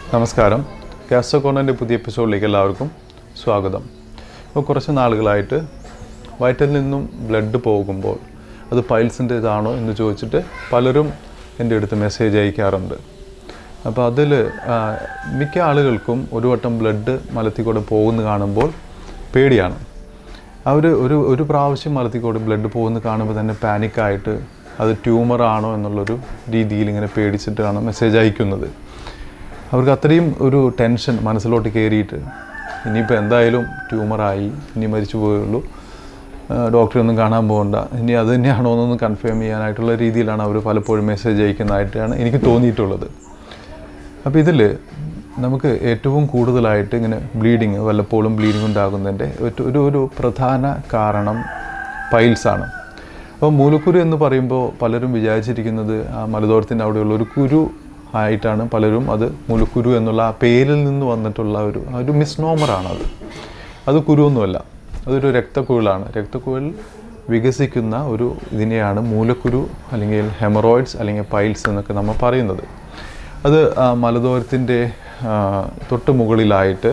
നമസ്കാരം. കാസ്റ്റർ കോർണറിൻ്റെ പുതിയ എപ്പിസോഡിലേക്ക് എല്ലാവർക്കും സ്വാഗതം. ഇപ്പോൾ കുറച്ച് നാളുകളായിട്ട് വയറ്റിൽ നിന്നും ബ്ലഡ് പോകുമ്പോൾ അത് പൈൽസിൻ്റെ ഇതാണോ എന്ന് ചോദിച്ചിട്ട് പലരും എൻ്റെ അടുത്ത് മെസ്സേജ് അയക്കാറുണ്ട്. അപ്പോൾ അതിൽ മിക്ക ആളുകൾക്കും ഒരു വട്ടം ബ്ലഡ് മലത്തിക്കൂടെ പോകുന്ന കാണുമ്പോൾ പേടിയാണ്. അവർ ഒരു പ്രാവശ്യം മലത്തിക്കൂടെ ബ്ലഡ് പോകുന്ന കാണുമ്പോൾ തന്നെ പാനിക്കായിട്ട് അത് ട്യൂമറാണോ എന്നുള്ളൊരു രീതിയിൽ ഇങ്ങനെ പേടിച്ചിട്ടാണ് മെസ്സേജ് അയക്കുന്നത്. അവർക്ക് അത്രയും ഒരു ടെൻഷൻ മനസ്സിലോട്ട് കയറിയിട്ട് ഇനിയിപ്പോൾ എന്തായാലും ട്യൂമറായി, ഇനി മരിച്ചു പോയുള്ളൂ, ഡോക്ടറൊന്നും കാണാൻ പോകണ്ട, ഇനി അത് തന്നെയാണോ എന്നൊന്ന് കൺഫേം ചെയ്യാനായിട്ടുള്ള രീതിയിലാണ് അവർ പലപ്പോഴും മെസ്സേജ് അയക്കുന്നതായിട്ടാണ് എനിക്ക് തോന്നിയിട്ടുള്ളത്. അപ്പോൾ ഇതിൽ നമുക്ക് ഏറ്റവും കൂടുതലായിട്ട് ഇങ്ങനെ വല്ലപ്പോഴും ബ്ലീഡിങ് ഉണ്ടാകുന്നതിൻ്റെ ഒരു പ്രധാന കാരണം പൈൽസാണ്. അപ്പോൾ മൂലക്കുരു എന്ന് പറയുമ്പോൾ പലരും വിചാരിച്ചിരിക്കുന്നത് ആ മലദ്വാരത്തിൻ്റെ അവിടെയുള്ള ഒരു കുരു ആയിട്ടാണ്. പലരും അത് മുലക്കുരു എന്നുള്ള ആ പേരിൽ നിന്ന് വന്നിട്ടുള്ള ഒരു മിസ്നോമറാണത്. അത് കുരുവൊന്നുമല്ല, അതൊരു രക്തക്കുഴലാണ്. രക്തക്കുഴൽ വികസിക്കുന്ന ഒരു ഇതിനെയാണ് മൂലക്കുരു അല്ലെങ്കിൽ ഹെമറോയിഡ്സ് അല്ലെങ്കിൽ പൈൽസ് എന്നൊക്കെ നമ്മൾ പറയുന്നത്. അത് മലദ്വാരത്തിൻ്റെ തൊട്ട് മുകളിലായിട്ട്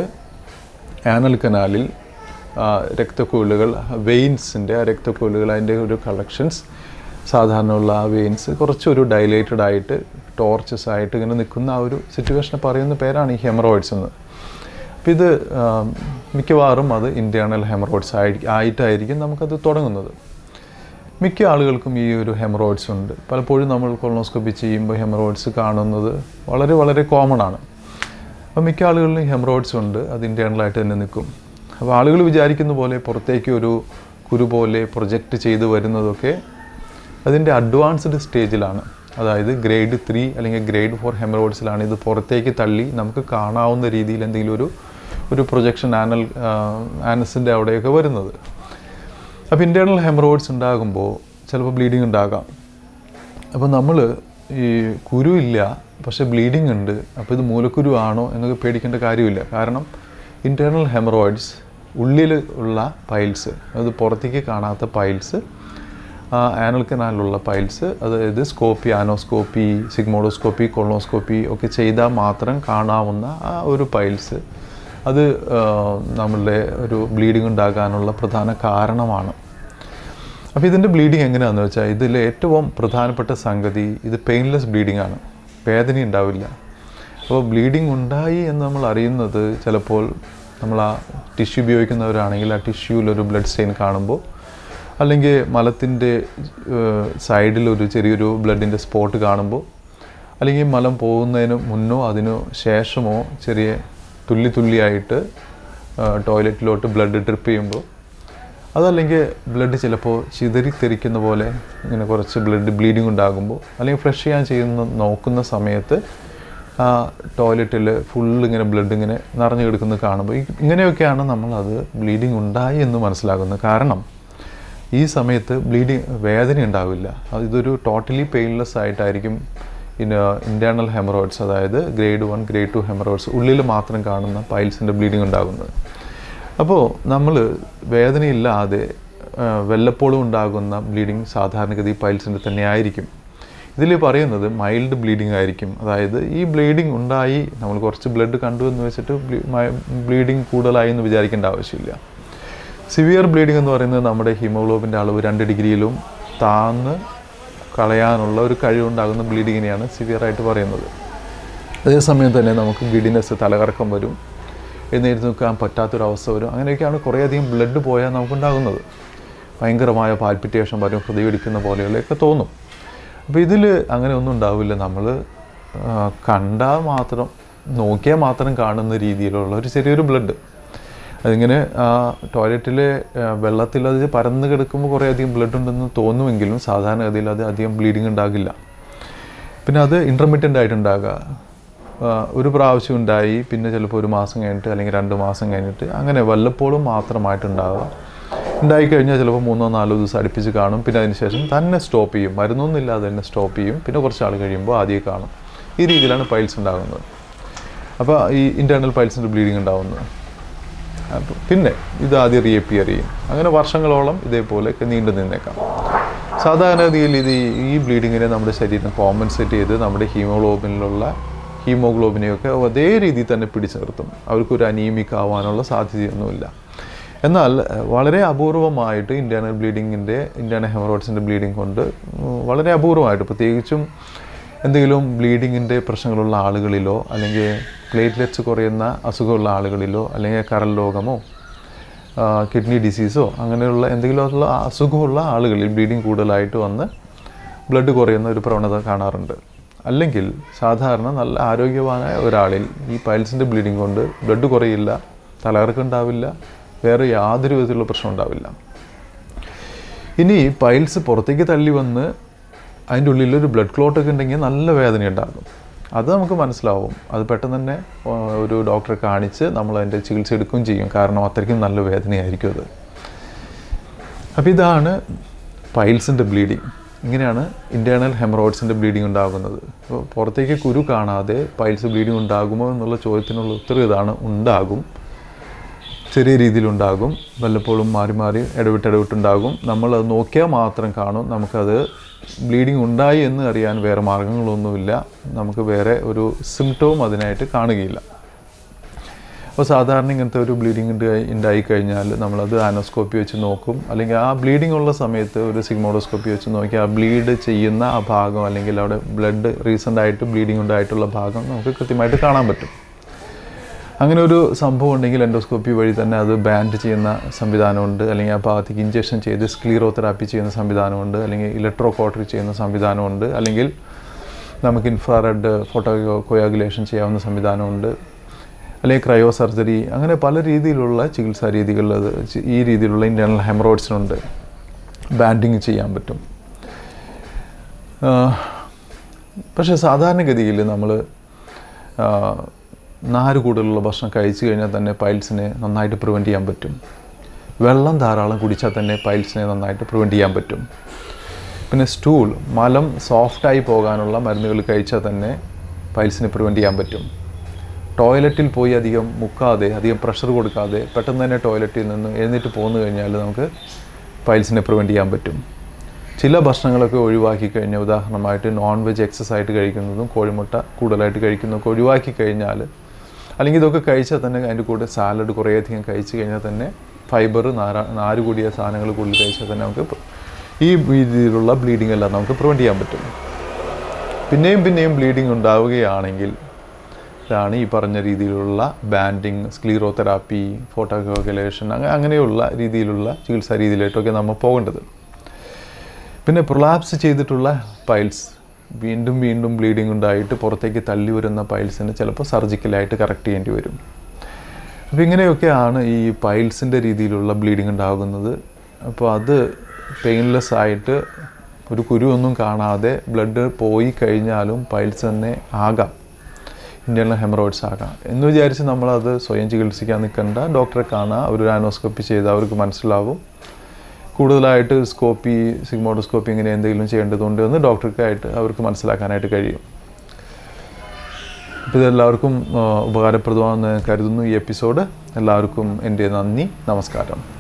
ആനൽ കനാലിൽ രക്തക്കുഴലുകൾ, വെയിൻസിൻ്റെ രക്തക്കുഴലുകൾ, അതിൻ്റെ ഒരു കളക്ഷൻസ്, സാധാരണയുള്ള ആ വെയിൻസ് കുറച്ചൊരു ഡൈലേറ്റഡ് ആയിട്ട് ടോർച്ചസ് ആയിട്ട് ഇങ്ങനെ നിൽക്കുന്ന ആ ഒരു സിറ്റുവേഷനെ പറയുന്ന പേരാണ് ഈ ഹെമറോയിഡ്സ് എന്ന്. അപ്പോൾ ഇത് മിക്കവാറും അത് ഇൻറ്റേർണൽ ഹെമറോയിഡ്സ് ആയിട്ടായിരിക്കും നമുക്കത് തുടങ്ങുന്നത്. മിക്ക ആളുകൾക്കും ഈ ഒരു ഹെമറോയിഡ്സ് ഉണ്ട്. പലപ്പോഴും നമ്മൾ കൊളോണോസ്കോപ്പി ചെയ്യുമ്പോൾ ഹെമറോയിഡ്സ് കാണുന്നത് വളരെ വളരെ കോമൺ ആണ്. അപ്പോൾ മിക്ക ആളുകളിലും ഹെമറോയിഡ്സ് ഉണ്ട്, അത് ഇൻറ്റേർണലായിട്ട് തന്നെ നിൽക്കും. അപ്പോൾ ആളുകൾ വിചാരിക്കുന്ന പോലെ പുറത്തേക്ക് ഒരു കുരു പോലെ പ്രൊജക്റ്റ് ചെയ്ത് വരുന്നതൊക്കെ അതിൻ്റെ അഡ്വാൻസ്ഡ് സ്റ്റേജിലാണ്. അതായത് ഗ്രേഡ് 3 അല്ലെങ്കിൽ ഗ്രേഡ് 4 ഹെമറോയിഡ്സിലാണ് ഇത് പുറത്തേക്ക് തള്ളി നമുക്ക് കാണാവുന്ന രീതിയിൽ എന്തെങ്കിലും ഒരു പ്രൊജക്ഷൻ ആനസിൻ്റെ അവിടെയൊക്കെ വരുന്നത്. അപ്പോൾ ഇൻറ്റേർണൽ ഹെമറോയിഡ്സ് ഉണ്ടാകുമ്പോൾ ചിലപ്പോൾ ബ്ലീഡിങ് ഉണ്ടാകാം. അപ്പോൾ നമ്മൾ ഈ കുരു ഇല്ല പക്ഷേ ബ്ലീഡിങ് ഉണ്ട്, അപ്പോൾ ഇത് മൂലക്കുരു ആണോ എന്നൊക്കെ പേടിക്കേണ്ട കാര്യമില്ല. കാരണം ഇൻറ്റേർണൽ ഹെമറോയിഡ്സ്, ഉള്ളിൽ ഉള്ള പൈൽസ്, അത് പുറത്തേക്ക് കാണാത്ത പൈൽസ്, ആനൽ കനാലിലുള്ള പൈൽസ്, അതായത് സ്കോപ്പി, ആനോസ്കോപ്പി, സിഗ്മോഡോസ്കോപ്പി, കൊളോണോസ്കോപ്പി ഒക്കെ ചെയ്താൽ മാത്രം കാണാവുന്ന ആ ഒരു പൈൽസ്, അത് നമ്മളുടെ ഒരു ബ്ലീഡിങ് ഉണ്ടാകാനുള്ള പ്രധാന കാരണമാണ്. അപ്പോൾ ഇതിൻ്റെ ബ്ലീഡിങ് എങ്ങനെയാണെന്ന് വെച്ചാൽ, ഇതിൽ ഏറ്റവും പ്രധാനപ്പെട്ട സംഗതി ഇത് പെയിൻലെസ് ബ്ലീഡിങ് ആണ്. വേദന ഉണ്ടാവില്ല. അപ്പോൾ ബ്ലീഡിങ് ഉണ്ടായി എന്ന് നമ്മൾ അറിയുന്നത് ചിലപ്പോൾ നമ്മൾ ആ ടിഷ്യൂ ഉപയോഗിക്കുന്നവരാണെങ്കിൽ ആ ടിഷ്യൂവിലൊരു ബ്ലഡ് സ്റ്റെയിൻ കാണുമ്പോൾ, അല്ലെങ്കിൽ മലത്തിൻ്റെ സൈഡിലൊരു ചെറിയൊരു ബ്ലഡിൻ്റെ സ്പോട്ട് കാണുമ്പോൾ, അല്ലെങ്കിൽ മലം പോകുന്നതിന് മുന്നോ അതിനു ശേഷമോ ചെറിയ തുള്ളിയായിട്ട് ടോയ്ലറ്റിലോട്ട് ബ്ലഡ് ഡ്രിപ്പ് ചെയ്യുമ്പോൾ, അതല്ലെങ്കിൽ ബ്ലഡ് ചിലപ്പോൾ ചിതറിത്തെറിക്കുന്ന പോലെ ഇങ്ങനെ കുറച്ച് ബ്ലീഡിങ് ഉണ്ടാകുമ്പോൾ, അല്ലെങ്കിൽ ഫ്ലഷ് ചെയ്യാൻ നോക്കുന്ന സമയത്ത് ആ ടോയ്ലറ്റിൽ ഫുള്ളിങ്ങനെ ബ്ലഡ് ഇങ്ങനെ നിറഞ്ഞു കിടക്കുന്നത് കാണുമ്പോൾ, ഇങ്ങനെയൊക്കെയാണ് നമ്മളത് ബ്ലീഡിങ് ഉണ്ടായി എന്ന് മനസ്സിലാക്കുന്നത്. കാരണം ഈ സമയത്ത് വേദന ഉണ്ടാവില്ല. ഇതൊരു ടോട്ടലി പെയിൻലെസ് ആയിട്ടായിരിക്കും ഇൻറ്റേർണൽ ഹെമറോയിഡ്സ്, അതായത് ഗ്രേഡ് 1 ഗ്രേഡ് 2 ഹെമറോയിഡ്സ്, ഉള്ളിൽ മാത്രം കാണുന്ന പൈൽസിൻ്റെ ബ്ലീഡിങ് ഉണ്ടാകുന്നത്. അപ്പോൾ നമ്മൾ വേദനയില്ലാതെ വല്ലപ്പോഴും ഉണ്ടാകുന്ന ബ്ലീഡിങ് സാധാരണഗതി പൈൽസിൻ്റെ തന്നെ ആയിരിക്കും. ഇതിൽ പറയുന്നത് മൈൽഡ് ബ്ലീഡിങ് ആയിരിക്കും. അതായത് ഈ ബ്ലീഡിങ് ഉണ്ടായി, നമ്മൾ കുറച്ച് ബ്ലഡ് കണ്ടു എന്ന് വെച്ചിട്ട് ബ്ലീഡിങ് കൂടുതലായി എന്ന് വിചാരിക്കേണ്ട ആവശ്യമില്ല. സിവിയർ ബ്ലീഡിംഗ് എന്ന് പറയുന്നത് നമ്മുടെ ഹീമോഗ്ലോബിൻ്റെ അളവ് 2 ഡിഗ്രിയിലും താന്ന് കളയാനുള്ള ഒരു കഴിവുണ്ടാകുന്ന ബ്ലീഡിങ്ങിനെയാണ് സിവിയറായിട്ട് പറയുന്നത്. അതേസമയം തന്നെ നമുക്ക് ഗ്ലിഡിനെസ്, തലകറക്കം വരും, എഴുന്നേറ്റ് നിൽക്കാൻ പറ്റാത്തൊരവസ്ഥ വരും. അങ്ങനെയൊക്കെയാണ് കുറേയധികം ബ്ലഡ് പോയാൽ നമുക്കുണ്ടാകുന്നത്. ഭയങ്കരമായ പാൽപിറ്റേഷൻ വരും, ഹൃദയമിടിക്കുന്ന പോലെയുള്ളതൊക്കെ തോന്നും. അപ്പോൾ ഇതിൽ അങ്ങനെ ഒന്നും ഉണ്ടാവില്ല. നമ്മൾ കണ്ടാൽ മാത്രം, നോക്കിയാൽ മാത്രം കാണുന്ന രീതിയിലുള്ള ഒരു ചെറിയൊരു ബ്ലഡ്, അതിങ്ങനെ ടോയ്ലറ്റിലെ വെള്ളത്തിൽ അത് പരന്ന് കിടക്കുമ്പോൾ കുറേയധികം ബ്ലഡ് ഉണ്ടെന്ന് തോന്നുമെങ്കിലും സാധാരണഗതിയിൽ അത് അധികം ബ്ലീഡിങ് ഉണ്ടാകില്ല. പിന്നെ അത് ഇൻ്റർമിറ്റൻ്റ് ആയിട്ടുണ്ടാകുക. ഒരു പ്രാവശ്യം ഉണ്ടായി, പിന്നെ ചിലപ്പോൾ 1 മാസം കഴിഞ്ഞിട്ട് അല്ലെങ്കിൽ 2 മാസം കഴിഞ്ഞിട്ട്, അങ്ങനെ വല്ലപ്പോഴും മാത്രമായിട്ടുണ്ടാകുക. ഉണ്ടായിക്കഴിഞ്ഞാൽ ചിലപ്പോൾ 3-4 ദിവസം അടുപ്പിച്ച് കാണും, പിന്നെ അതിന് ശേഷം തന്നെ സ്റ്റോപ്പ് ചെയ്യും. മരുന്നൊന്നുമില്ലാതെ തന്നെ സ്റ്റോപ്പ് ചെയ്യും, പിന്നെ കുറച്ച് നാൾ കഴിയുമ്പോൾ ആദ്യം കാണും. ഈ രീതിയിലാണ് പൈൽസ് ഉണ്ടാകുന്നത്. അപ്പോൾ ഈ ഇൻറ്റേർണൽ പൈൽസിൻ്റെ ബ്ലീഡിങ് ഉണ്ടാകുന്നത്. പിന്നെ ഇത് ആദ്യം റീഅപ്പിയർ ചെയ്യും. അങ്ങനെ വർഷങ്ങളോളം ഇതേപോലെയൊക്കെ നീണ്ടു നിന്നേക്കാം. സാധാരണഗതിയിൽ ഈ ബ്ലീഡിങ്ങിനെ നമ്മുടെ ശരീരം കോമ്പൻസേറ്റ് ചെയ്ത് നമ്മുടെ ഹീമോഗ്ലോബിനെയൊക്കെ അതേ രീതിയിൽ തന്നെ പിടിച്ചു നിർത്തും. അവർക്കൊരു അനീമിക് ആവാനുള്ള സാധ്യതയൊന്നുമില്ല. എന്നാൽ വളരെ അപൂർവമായിട്ട് ഇൻറ്റേർണൽ ഹെമറോയിഡ്സിൻ്റെ ബ്ലീഡിങ് കൊണ്ട് വളരെ അപൂർവമായിട്ട്, പ്രത്യേകിച്ചും എന്തെങ്കിലും ബ്ലീഡിങ്ങിൻ്റെ പ്രശ്നങ്ങളുള്ള ആളുകളിലോ അല്ലെങ്കിൽ പ്ലേറ്റ്ലെറ്റ്സ് കുറയുന്ന അസുഖമുള്ള ആളുകളിലോ അല്ലെങ്കിൽ കരൾ രോഗമോ കിഡ്നി ഡിസീസോ അങ്ങനെയുള്ള എന്തെങ്കിലുമുള്ള അസുഖമുള്ള ആളുകളിൽ ബ്ലീഡിങ് കൂടുതലായിട്ട് വന്ന് ബ്ലഡ് കുറയുന്ന ഒരു പ്രവണത കാണാറുണ്ട്. അല്ലെങ്കിൽ സാധാരണ നല്ല ആരോഗ്യവാനായ ഒരാളിൽ ഈ പൈൽസിൻ്റെ ബ്ലീഡിങ് കൊണ്ട് ബ്ലഡ് കുറയില്ല, തലകറക്കുണ്ടാവില്ല, വേറെ യാതൊരു വിധത്തിലുള്ള പ്രശ്നം ഉണ്ടാവില്ല. ഇനി പൈൽസ് പുറത്തേക്ക് തള്ളി വന്ന് അതിൻ്റെ ഉള്ളിലൊരു ബ്ലഡ് ക്ലോട്ടൊക്കെ ഉണ്ടെങ്കിൽ നല്ല വേദന ഉണ്ടാകും. അത് നമുക്ക് മനസ്സിലാവും. അത് പെട്ടെന്ന് തന്നെ ഒരു ഡോക്ടറെ കാണിച്ച് നമ്മൾ അതിൻ്റെ ചികിത്സ എടുക്കുകയും ചെയ്യും. കാരണം അത്രയ്ക്കും നല്ല വേദനയായിരിക്കും അത്. അപ്പോൾ ഇതാണ് പൈൽസിൻ്റെ ബ്ലീഡിങ്. ഇങ്ങനെയാണ് ഇൻറ്റേർണൽ ഹെമറോയിഡ്സിൻ്റെ ബ്ലീഡിങ് ഉണ്ടാകുന്നത്. അപ്പോൾ പുറത്തേക്ക് കുരു കാണാതെ പൈൽസ് ബ്ലീഡിങ് ഉണ്ടാകുമോ എന്നുള്ള ചോദ്യത്തിനുള്ള ഉത്തരം ഇതാണ്: ഉണ്ടാകും. ചെറിയ രീതിയിലുണ്ടാകും, വല്ലപ്പോഴും മാറി മാറി ഇടവിട്ടുണ്ടാകും. നമ്മളത് നോക്കിയാൽ മാത്രം കാണും. നമുക്കത് ബ്ലീഡിങ് ഉണ്ടായി എന്ന് അറിയാൻ വേറെ മാർഗങ്ങളൊന്നുമില്ല. നമുക്ക് വേറെ ഒരു സിംറ്റവും അതിനായിട്ട് കാണുകയില്ല. അപ്പോൾ സാധാരണ ഇങ്ങനത്തെ ഒരു ബ്ലീഡിങ് ഉണ്ടായിക്കഴിഞ്ഞാൽ നമ്മളത് ആനോസ്കോപ്പി വെച്ച് നോക്കും. അല്ലെങ്കിൽ ആ ബ്ലീഡിങ് ഉള്ള സമയത്ത് ഒരു സിഗ്മോഡോസ്കോപ്പി വെച്ച് നോക്കി ആ ബ്ലീഡ് ചെയ്യുന്ന ആ ഭാഗം അല്ലെങ്കിൽ അവിടെ ബ്ലഡ് റീസെൻ്റായിട്ട് ബ്ലീഡിങ് ഉണ്ടായിട്ടുള്ള ഭാഗം നമുക്ക് കൃത്യമായിട്ട് കാണാൻ പറ്റും. അങ്ങനെ ഒരു സംഭവം ഉണ്ടെങ്കിൽ എൻഡോസ്കോപ്പി വഴി തന്നെ അത് ബാൻഡ് ചെയ്യുന്ന സംവിധാനമുണ്ട്. അല്ലെങ്കിൽ ആ ഭാഗത്തേക്ക് ഇഞ്ചക്ഷൻ ചെയ്ത് സ്ക്ലീറോതെറാപ്പി ചെയ്യുന്ന സംവിധാനമുണ്ട്. അല്ലെങ്കിൽ ഇലക്ട്രോ കോട്ടറി ചെയ്യുന്ന സംവിധാനമുണ്ട്. അല്ലെങ്കിൽ നമുക്ക് ഇൻഫ്രാറെഡ് ഫോട്ടോ കൊയാഗുലേഷൻ ചെയ്യാവുന്ന സംവിധാനമുണ്ട്. അല്ലെങ്കിൽ ക്രയോ സർജറി, അങ്ങനെ പല രീതിയിലുള്ള ചികിത്സാ രീതികളിൽ ഈ രീതിയിലുള്ള ഇൻറ്റേർണൽ ഹെമറോയിഡ്സിനുണ്ട്. ബാൻഡിങ് ചെയ്യാൻ പറ്റും. പക്ഷേ സാധാരണഗതിയിൽ നമ്മൾ നാര് കൂടുതലുള്ള ഭക്ഷണം കഴിച്ചു കഴിഞ്ഞാൽ തന്നെ പൈൽസിനെ നന്നായിട്ട് പ്രിവെൻറ്റ് ചെയ്യാൻ പറ്റും. വെള്ളം ധാരാളം കുടിച്ചാൽ തന്നെ പൈൽസിനെ നന്നായിട്ട് പ്രിവെൻറ്റ് ചെയ്യാൻ പറ്റും. പിന്നെ സ്റ്റൂൾ, മലം സോഫ്റ്റായി പോകാനുള്ള മരുന്നുകൾ കഴിച്ചാൽ തന്നെ പൈൽസിനെ പ്രിവെൻറ്റ് ചെയ്യാൻ പറ്റും. ടോയ്ലറ്റിൽ പോയി അധികം മുക്കാതെ, അധികം പ്രഷർ കൊടുക്കാതെ പെട്ടെന്ന് തന്നെ ടോയ്ലറ്റിൽ നിന്ന് എഴുന്നേറ്റ് പോന്നു കഴിഞ്ഞാൽ നമുക്ക് പൈൽസിനെ പ്രിവെൻറ്റ് ചെയ്യാൻ പറ്റും. ചില ഭക്ഷണങ്ങളൊക്കെ ഒഴിവാക്കി കഴിഞ്ഞാൽ, ഉദാഹരണമായിട്ട് നോൺ വെജ് എക്സസ് ആയിട്ട് കഴിക്കുന്നതും കോഴിമുട്ട കൂടുതലായിട്ട് കഴിക്കുന്നതൊക്കെ ഒഴിവാക്കി കഴിഞ്ഞാൽ, അല്ലെങ്കിൽ ഇതൊക്കെ കഴിച്ചാൽ തന്നെ അതിൻ്റെ കൂടെ സാലഡ് കുറേയധികം കഴിച്ച് കഴിഞ്ഞാൽ തന്നെ ഫൈബർ, നാര് കൂടിയ സാധനങ്ങൾ കൂടുതൽ കഴിച്ചാൽ തന്നെ നമുക്ക് ഈ രീതിയിലുള്ള ബ്ലീഡിംഗ് എല്ലാം നമുക്ക് പ്രിവെൻറ്റ് ചെയ്യാൻ പറ്റും. പിന്നെയും ബ്ലീഡിംഗ് ഉണ്ടാവുകയാണെങ്കിൽ ഇതാണ് ഈ പറഞ്ഞ രീതിയിലുള്ള ബാൻഡിങ്, സ്ക്ലീറോതെറാപ്പി, ഫോട്ടോ കൊയാഗുലേഷൻ, അങ്ങനെയുള്ള രീതിയിലുള്ള ചികിത്സാ രീതിയിലായിട്ടൊക്കെ നമ്മൾ പോകേണ്ടത്. പിന്നെ പ്രൊലാപ്സ് ചെയ്തിട്ടുള്ള പൈൽസ്, വീണ്ടും ബ്ലീഡിംഗ് ഉണ്ടായിട്ട് പുറത്തേക്ക് തള്ളി വരുന്ന പൈൽസിന് ചിലപ്പോൾ സർജിക്കലായിട്ട് കറക്റ്റ് ചെയ്യേണ്ടി വരും. അപ്പോൾ ഇങ്ങനെയൊക്കെയാണ് ഈ പൈൽസിൻ്റെ രീതിയിലുള്ള ബ്ലീഡിംഗ് ഉണ്ടാകുന്നത്. അപ്പോൾ അത് പെയിൻലെസ് ആയിട്ട് ഒരു കുരുവൊന്നും കാണാതെ ബ്ലഡ് പോയി കഴിഞ്ഞാലും പൈൽസ് തന്നെ ആകാം, ഇൻറ്റേർണൽ ഹെമറോയിഡ്സ് ആകാം എന്ന് വിചാരിച്ച് നമ്മളത് സ്വയം ചികിത്സിക്കാൻ നിൽക്കേണ്ട. ഡോക്ടറെ കാണുക, ഒരു ആനോസ്കോപ്പി ചെയ്താൽ അവർക്ക് മനസ്സിലാവും. കൂടുതലായിട്ട് സിഗ്മോഡോസ്കോപ്പി ഇങ്ങനെ എന്തെങ്കിലും ചെയ്യേണ്ടതുണ്ട് എന്ന് ഡോക്ടർക്കായിട്ട് അവർക്ക് മനസ്സിലാക്കാനായിട്ട് കഴിയും. അപ്പോൾ ഇതെല്ലാവർക്കും ഉപകാരപ്രദമാണെന്ന് കരുതുന്നു ഈ എപ്പിസോഡ്. എല്ലാവർക്കും എൻ്റെ നന്ദി, നമസ്കാരം.